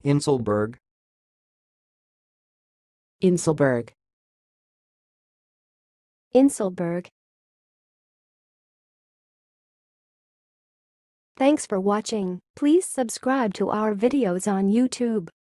Inselberg. Inselberg. Inselberg. Thanks for watching. Please subscribe to our videos on YouTube.